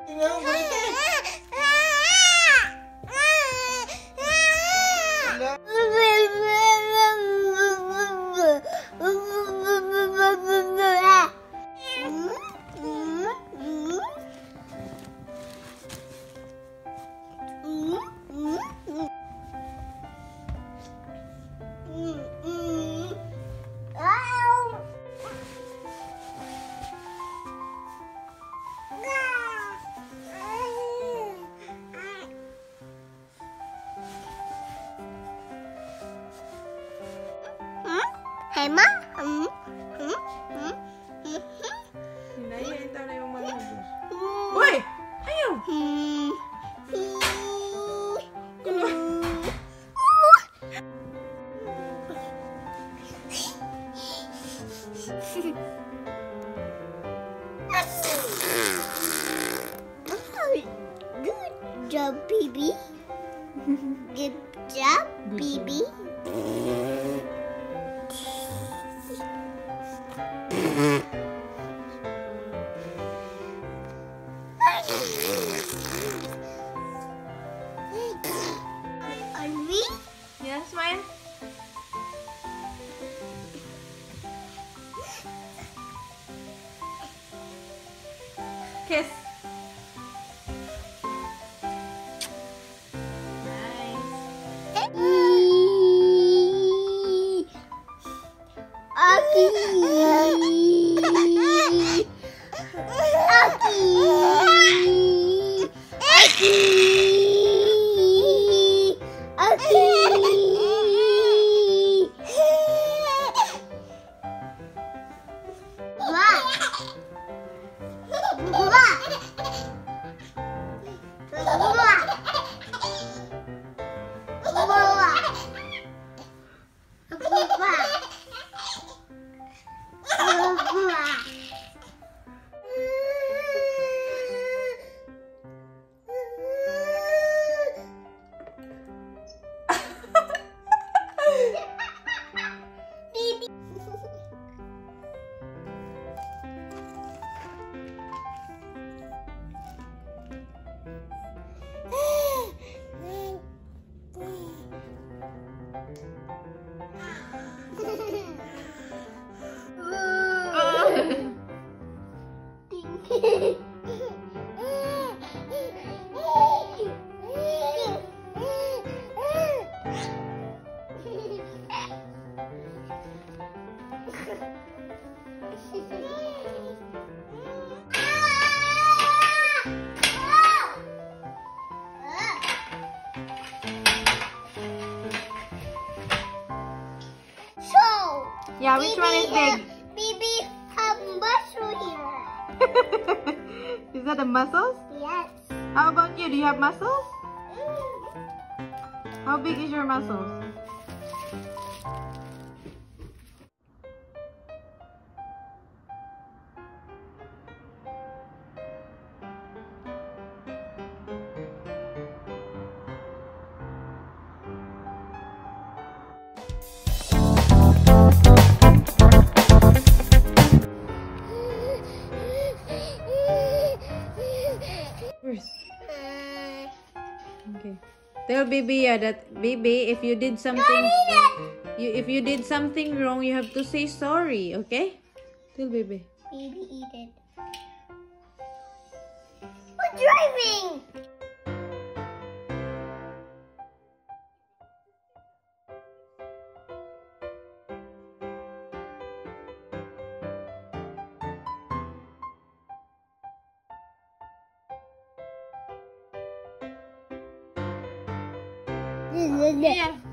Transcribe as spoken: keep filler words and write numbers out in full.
Tingnan mo, balikin. Hey, Ma? Hmm? Hmm? Hmm? Hinayin daw na yung mga noodles. Uy! Ayaw! Hmm. Good job, baby. Good job, baby. Are we? Yeah, smile. Kiss. Nice. Aki. Aki. Aki. Aki. Wah. Wah. Wah. Wah. So, Yeah, which one is big? Baby have muscle here. Is that the muscles? Yes. How about you? Do you have muscles? How big is your muscles? First. Okay. Tell baby yeah that baby if you did something you if you did something wrong you have to say sorry, okay? Tell baby. Baby eat it. Who's driving? Yeah.